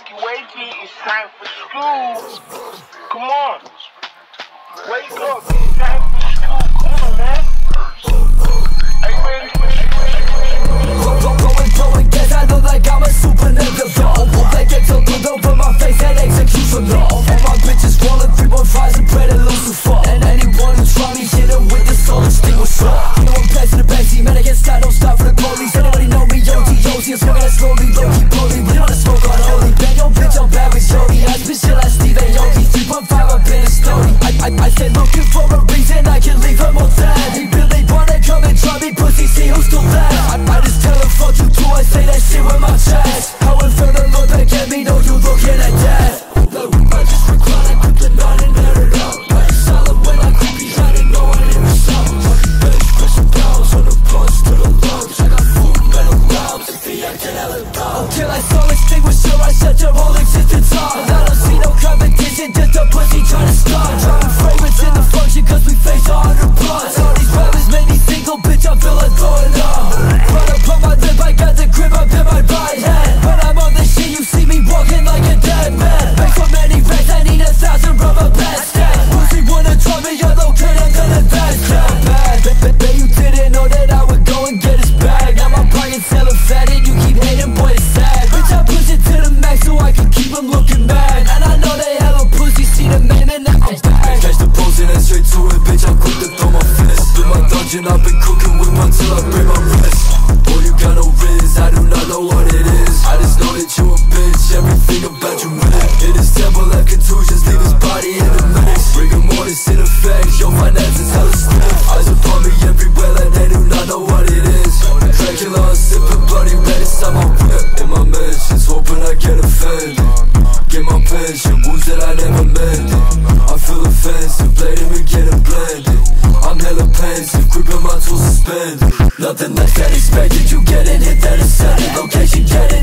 wakey, wakey, it's time for school. Come on. Wake up, it's time for school. Come on, man. Are you ready for Blowing gas, I look like I'm a supernova. They get so good over my face, that execution law. All my bitches rolling 315s and pray to Lucifer. And anyone who try me, hit them with the soul extinguisher. You know I'm passing the backseat, man, I can't stop, don't stop for the police. Anybody know me, OG, I'm smoking that slowly, low-key bully. We wanna smoke on holy, bang, yo bitch, I'm bad with Jody. I spit shit like Steve Aoki, 3.5, I've been a story. I said looking for a reason, I can leave her more than. He really wanna come and try me, pussy, see who's still left. I just tell her fuck you too, I say that shit with my chest. How infernal look back at me, know you looking at death. Look, I just recline, I grip the knot and let it out. I just solid when I creep behind and know I didn't stop. Fucking bitch, press some pounds on the blunts to the lungs. I got food, metal rounds, if he acting hella dumb. Till I saw extinguisher, I shut your whole existence off. I don't see no competition, just a pussy trying to stop. Dropping fragrance in the function, cause we face 100 blunts. All these rappers made me single, bitch, I feel like throwing up. Run up on my lip, I got the grip up in my right hand. When I'm on this shit, you see me walking like a dead man. Make so many racks, I need 1,000 rubber bands. Pussy wanna try me, you're located to the best. Bet you didn't know that I would go and get his bag. Now my pocket's hella fat and you keep hating, boy, it's sad. Bitch, I push it to the max so I can keep him looking mad. And I know they hella pussy, see the man and now I'm back. Catch the pose and then straight to it, bitch, I'm quick to throw my fist. Up in my dungeon, I've been cooking with my till I break my wrist. Boy, you got no riz, I do not know what it is. I just know that you a bitch, everything about you lit. It is temple left contusions, leave his body in the mix. Rigor mortis in effect, your finances hella stiff. Eyes upon me everywhere like they do not know what it is. Dracula, sipping bloody red inside my whip. In my mentions, hoping I get offended. Get my pension, wounds that I never mended. I feel offensive, blading me getting blended. I'm hella pensive, gripping my tools suspended. Nothing less than expected, you getting hit, then ascended. Location getting